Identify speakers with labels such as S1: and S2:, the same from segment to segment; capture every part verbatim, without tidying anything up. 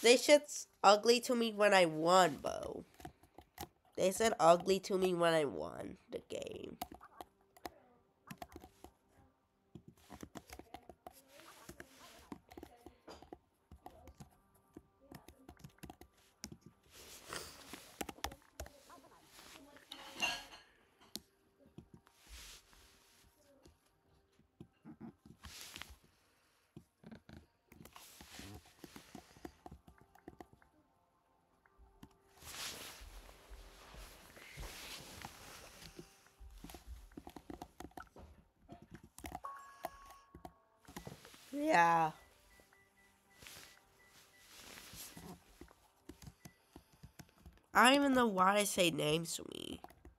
S1: They shit's ugly to me when I won, Bo. They said ugly to me when I won the game. Yeah. I don't even know why they say names to me.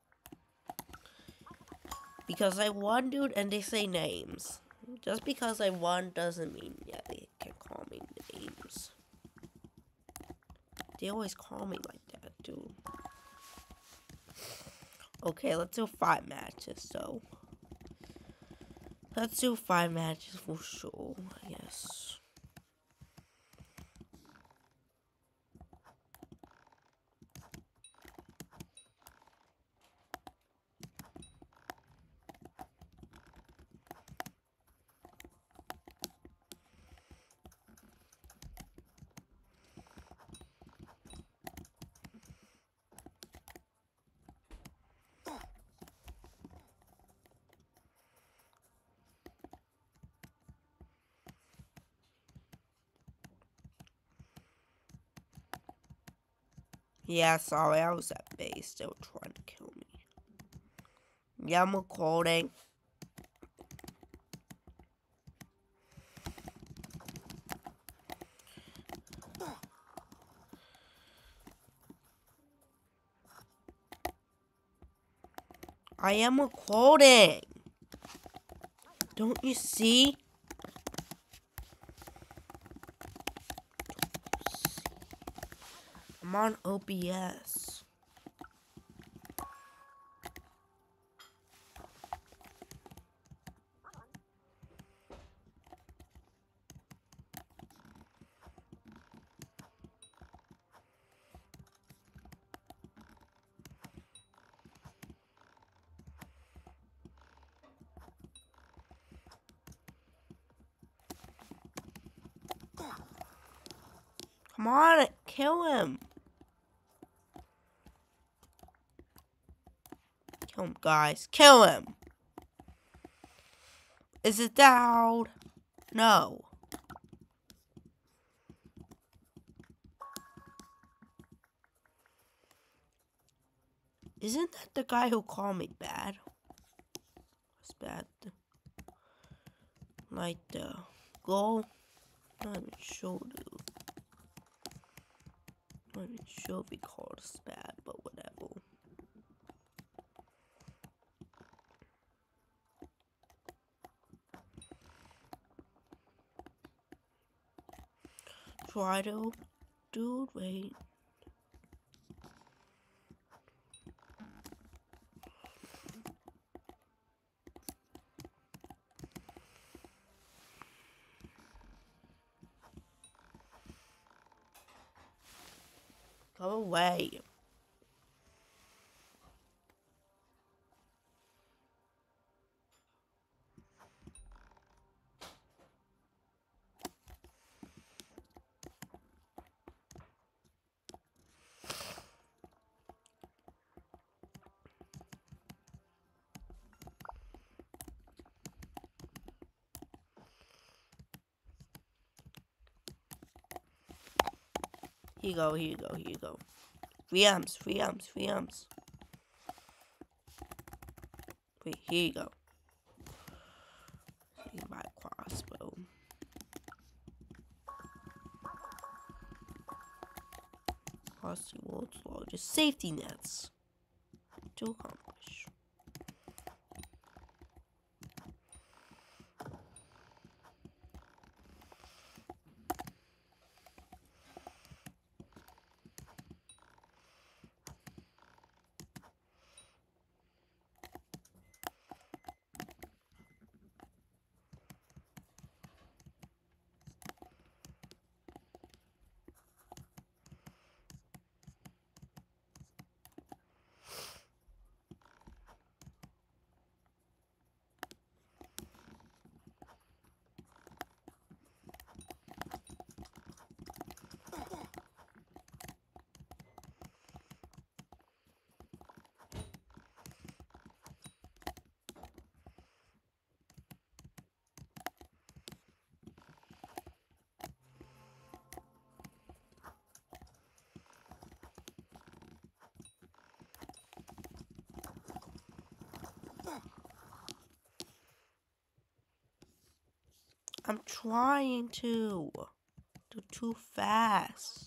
S1: Because I won, dude, and they say names. Just because I won doesn't mean, yeah, they can call me names. They always call me like that, dude. Okay, let's do five matches, so. Let's do five matches for sure, yes. Yeah, sorry, I was at base. They were trying to kill me. Yeah, I'm recording. I am recording. Don't you see? I'm on O B S. Come on, kill him. Kill him, guys. Kill him. Is it down? No. Isn't that the guy who called me bad? What's bad? Like the goal? Not even sure, dude. Not even sure if he called us bad, but whatever. Try to, dude, wait. Go away. Here you go, here you go, here you go. Three arms, three arms, three arms. Wait, here you go. Take my crossbow. Cross the world's largest safety nets. To accomplish. I'm trying to. They're too fast.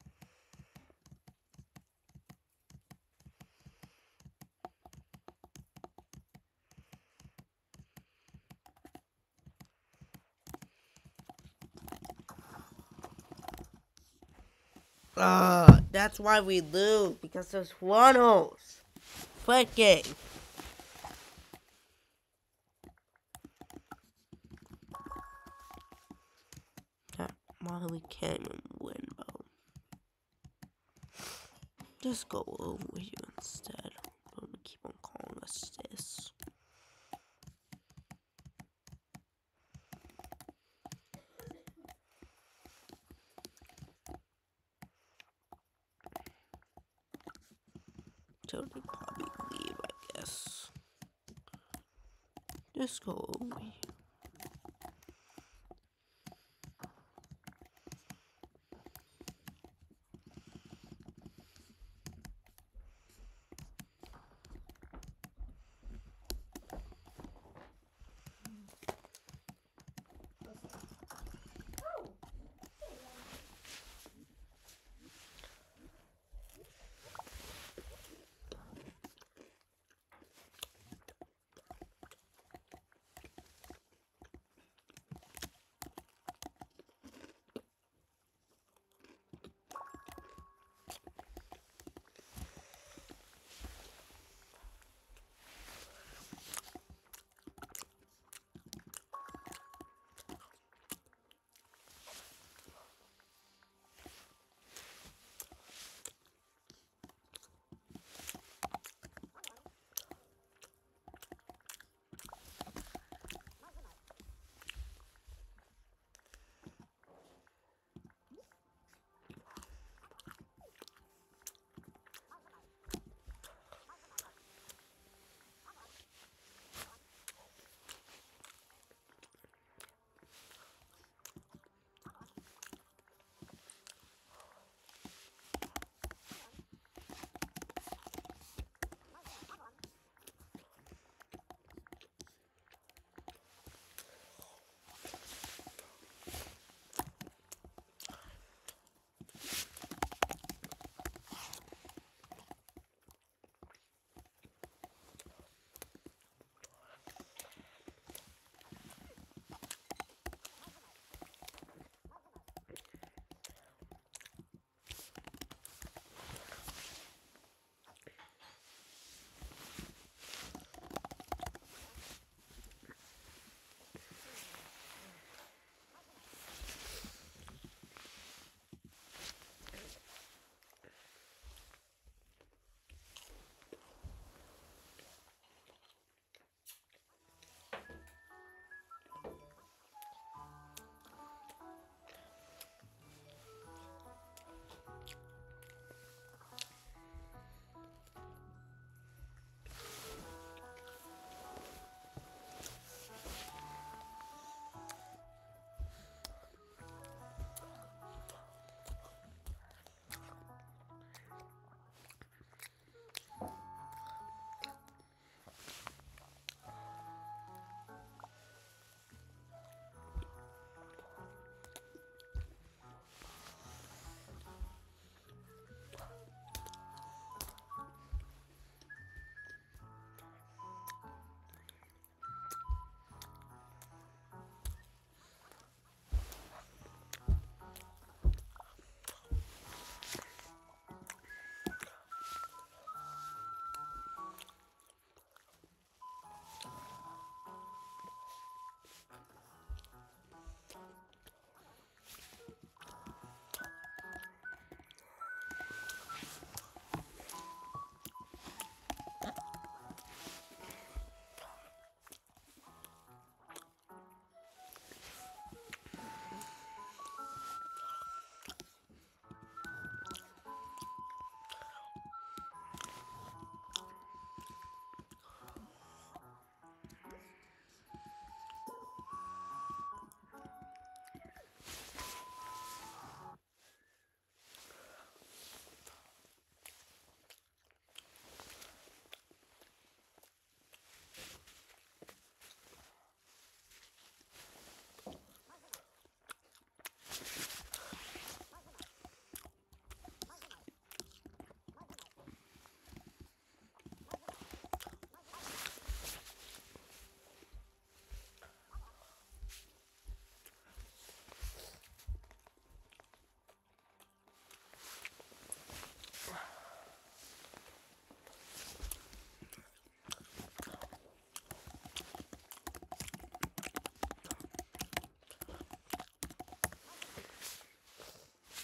S1: Uh, that's why we lose, because there's funnels. Freaking. Why we can't even win, bro. Just go over here instead. Don't keep on calling us this. So they probably leave, I guess. Just go over here.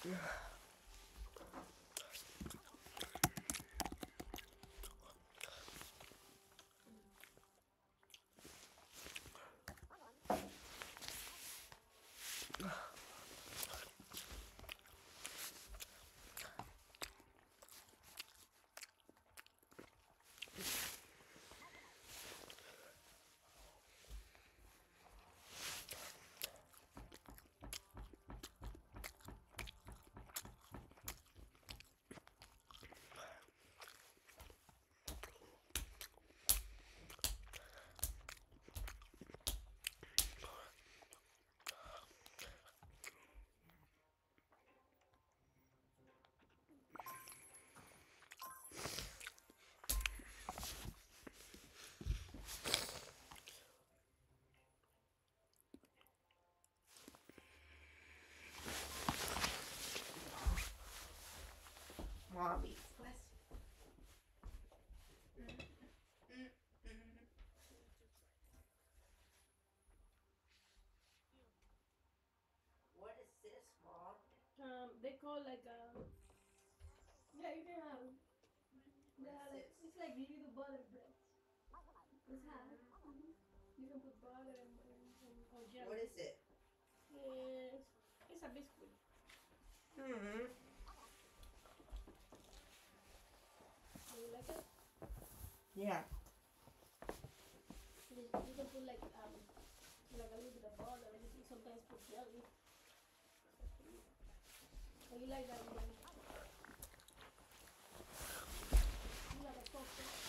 S1: Mommy. What is this, Mom?
S2: Um, they call like a yeah, you can have yeah, like it's like little butter breads. It's hard. Mm-hmm. You can put butter and, and, and or jelly.
S1: What is it?
S2: Yes, it's a biscuit.
S1: Hmm.
S2: Do you like it?
S1: Yeah.
S2: You, you can put like um like a little bit of butter, and you can sometimes put jelly. Or you like that one? You like a soft one?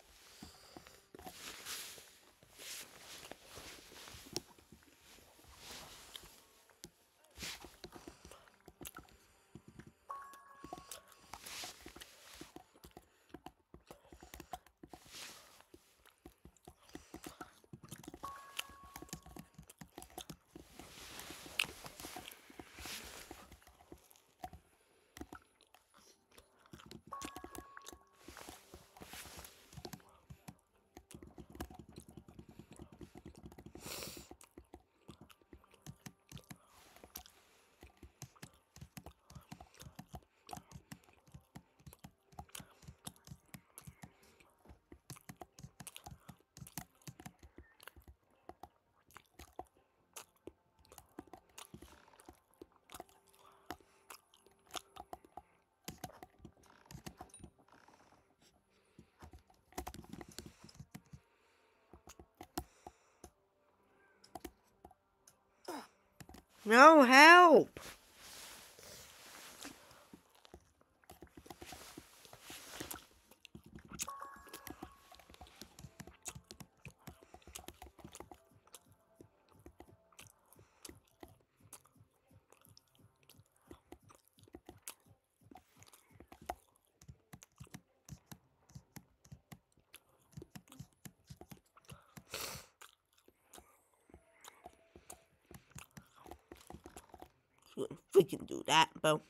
S1: No help. You freaking do that, bro.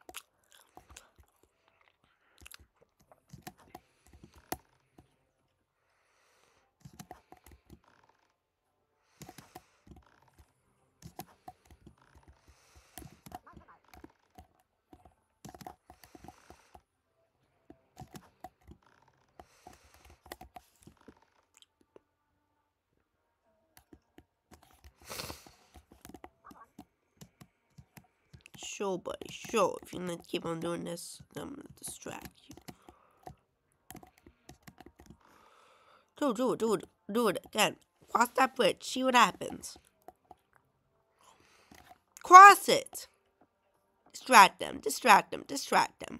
S1: Sure, buddy, sure. If you're gonna keep on doing this, I'm gonna distract you. Do, do it, do it, do it again. Cross that bridge, see what happens. Cross it! Distract them, distract them, distract them.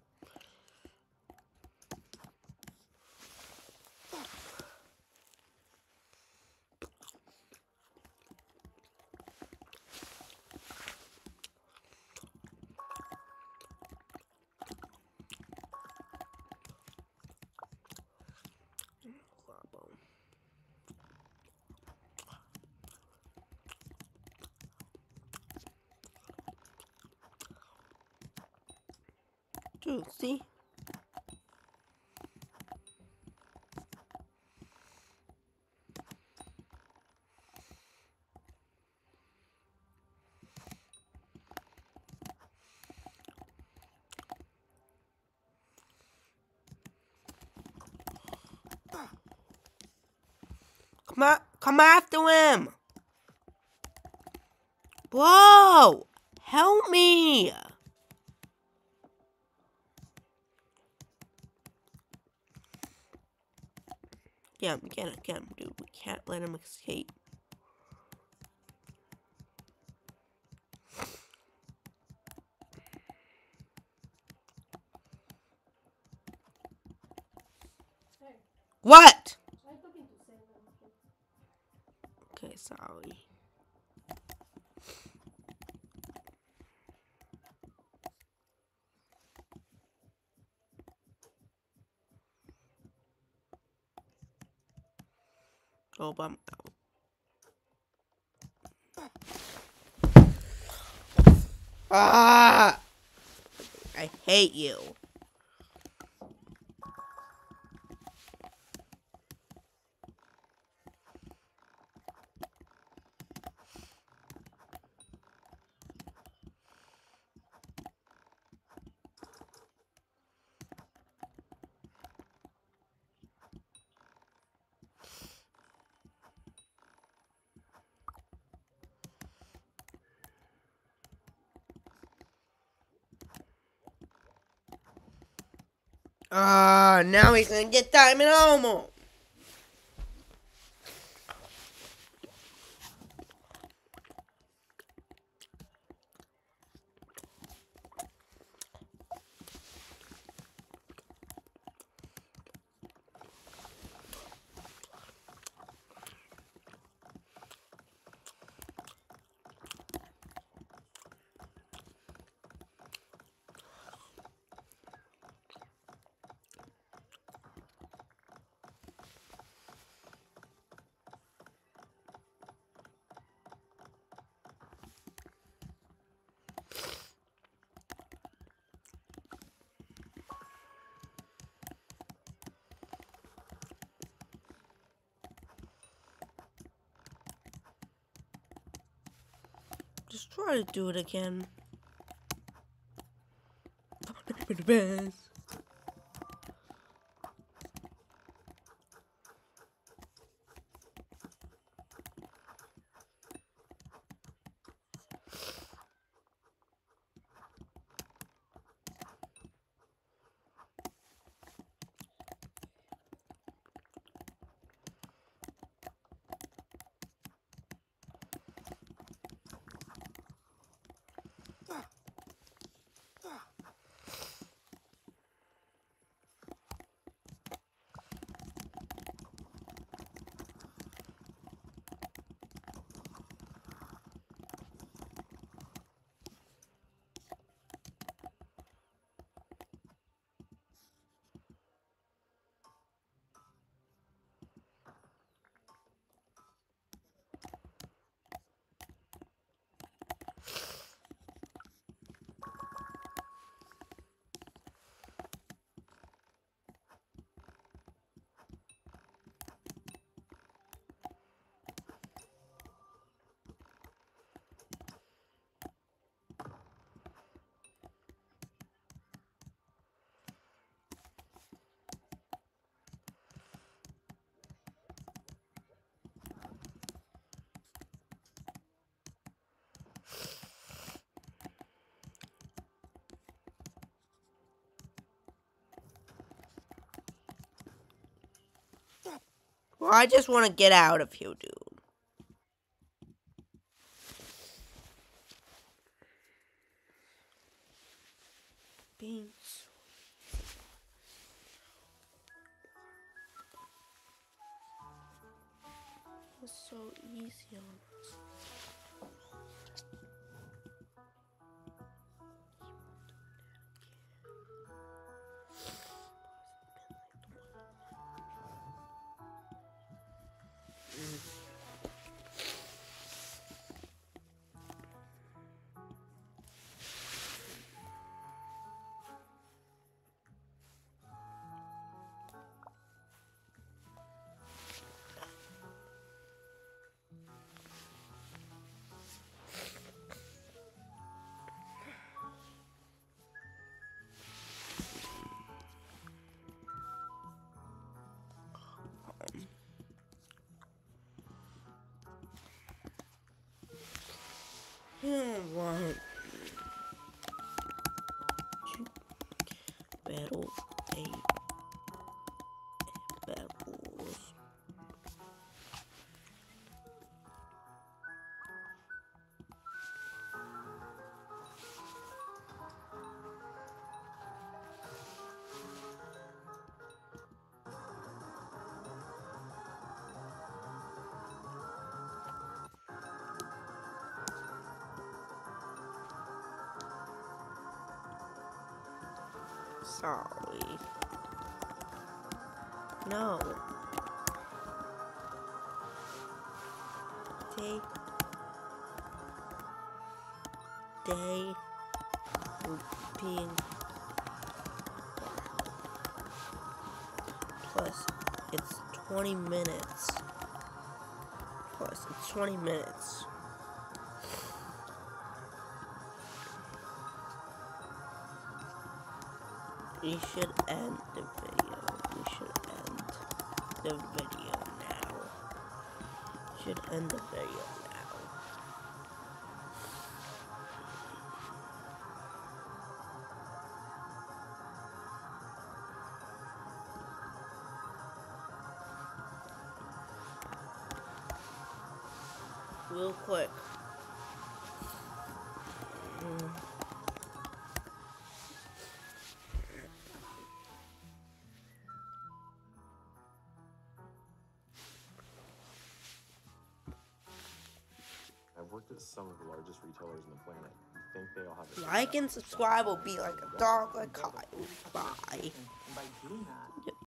S1: Dude, see? Come on, come after him. Whoa! Help me! Get him, get him, get him, dude. We can't let him escape.
S2: Hey,
S1: What?
S2: I'm talking to Sam.
S1: Okay, sorry. Oh, but I'm out. Ah! I hate you. Ah, now he's gonna get Diamond Elmo. Just try to do it again. Well, I just want to get out of here, dude. Beans. It's so easy on us. Sorry. No. Day. Day. Being. Plus, it's twenty minutes. Plus, it's twenty minutes. We should end the video. We should end the video now. Should end the video now. Real quick. Mm.
S3: I've worked at some of the largest retailers on the planet. You think they all have a
S1: Like and subscribe will be like a dog like Kyle. Bye.
S4: And by doing that,